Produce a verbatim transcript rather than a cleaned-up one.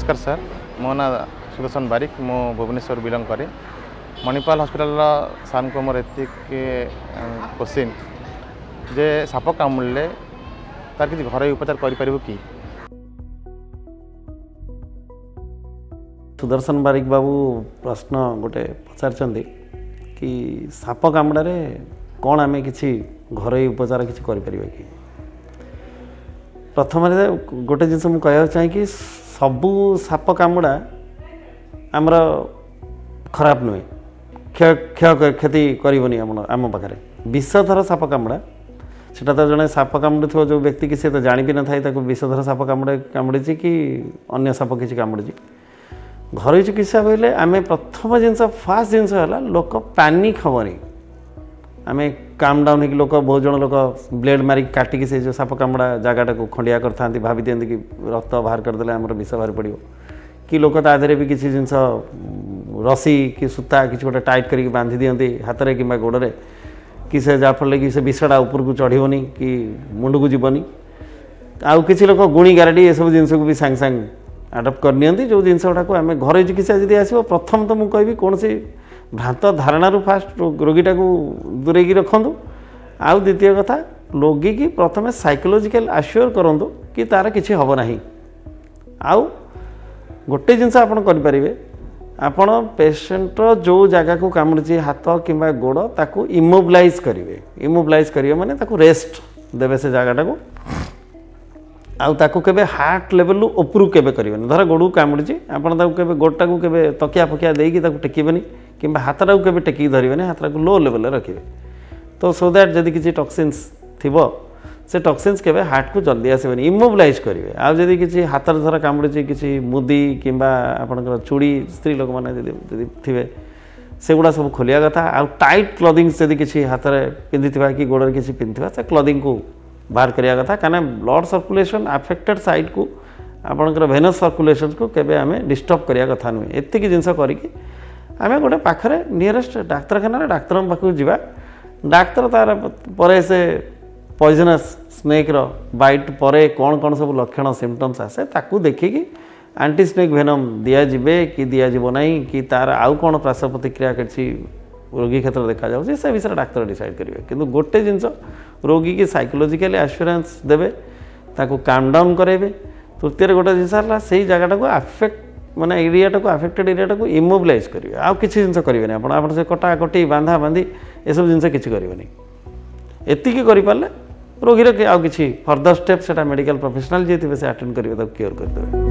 नमस्कार सर मो ना सुदर्शन बारिक मो भुवनेश्वर बिलंग करे मणिपाल हॉस्पिटल सार को मोर एति क्वेश्चन जे साप कामुड़े तार किसी घर उपचार करें कि सुदर्शन बारिक बाबू प्रश्न गोटे पचार कि साप कामुड़े कौन आम कि घर उपचार किसी करें कि प्रथम गोटे जिन मुझे कहना चाहे कि सबू साप कामुड़ा आमर खराब नुहे क्षय क्षय क्षति करनी आम पाखे विषधर साप कामुड़ा से तो जड़े साप कामुड़ थो जो व्यक्ति की सी तो जानी भी न था विषधर साप कामुड़े कामुड़ी कि अन्य साप किसी कामुड़ी घर चिकित्सा बोले आम प्रथम जिनस फास्ट जिनस लोक पैनिक हेनी आम काम डाउन हो लोक बहुत जन लोक ब्लेड मारिक काटिकी से जो साप कामुड़ा जगटा को खंडिया करते भावी दिखती कि रक्त बाहर करदे आमर विष बाहर पड़ो कि लोक तादेह भी किसी जिनस रसी कि सूता कि गोटे टाइट करके बांधि दिखती हाथ में कि गोड़े कि से जहाँफल कि से विषटा ऊपर को चढ़नी कि मुंड को जीवनी आउ कि लोक गुणी गारडी ये सब जिन को भी सांगे सांगे आडप्ट करनी जो जिन गुड़ाक आम घर चिकित्सा जब आसो प्रथम तो मुझे कहि कौन से भ्रांत धारणा फास्ट रोगीटा को दूरे रखु आउ द्वितीय कथा रोगी की प्रथम साइकोलॉजिकल आश्योर करूँ कि तार किसी हम ना आउ गोटे जिनस आप करें आपण पेशेंट जो जगह को कामुड़ी हाथ कि गोड़ ताकू इमोबिलाइज करेंगे इमोबिलाइज करेंगे माने ताकू रेस्ट देवे से जगटा को आउ ताकू केबे हार्ट लेवल उपरू केबे करेंगे धर गोड़ को कामुड़ी आपड़ गोड़टा को केबे तकिया फकिया देकी टेकेबनी कि हाथटा को केबे टेकी धरबे हाथटा को लो लेवल रखिए तो सो दैट जदि किसी टॉक्सिन्स थिबो से टॉक्सिन्स केबे हार्ट को जल्दी आसबनी इमोबिलाइज करेंगे आउ जदि किसी हाथ धर कामुड़ी किसी मुदी कि आपंकर चूड़ी स्त्री लोक मैंने थे सेगुड़ा सब खोलिया कथा आउ टाइट क्लॉथिंग जदि किसी हाथ में पिंधि कि गोड़ किसी पिंधि से क्लॉथिंग को बाहर करिया कथा कहीं ब्लड सर्कुलेशन अफेक्टेड साइड को आपंकर भेनस सर्कुलेशन को केबे आम डिस्टर्ब करिया कथा नुहे एतिक जिनस करिकी आम गोटे पाखरे नियरेस्ट डाक्तरखाना डाक्तर पाखक जावा डाक्तर तार पर से पॉइजनस स्नेक रो बाइट पर कौन कौन सब लक्षण सिम्पटम्स आसे ताकू देखिकी एंटी स्नेक भेनम दिजावे कि दिजाव ना कि तार आउ कौन प्राश प्रतिक्रिया किसी रोगी क्षेत्र देखा जाऊँगी से विषय डाक्तर डिसाइड करेंगे किंतु गोटे जिनस रोगी की साइकोलॉजिकली एश्योरेंस देवे ताकू काम डाउन करेंगे तृतीय गोटे जिन से जगटा को आफेक्ट माने एरियाटा को आफेक्टेड एरियाटा को इमोबिलाइज करेंगे आउ किसी जिन करेंगे आप से कटा कटी बांधा बांधी ये सब जिन किसी करेंगे एतिक करें रोगी आउ किसी फर्दर स्टेप से मेडिकल प्रोफेशनल जी थे से अटेंड करेंगे क्योर करदे।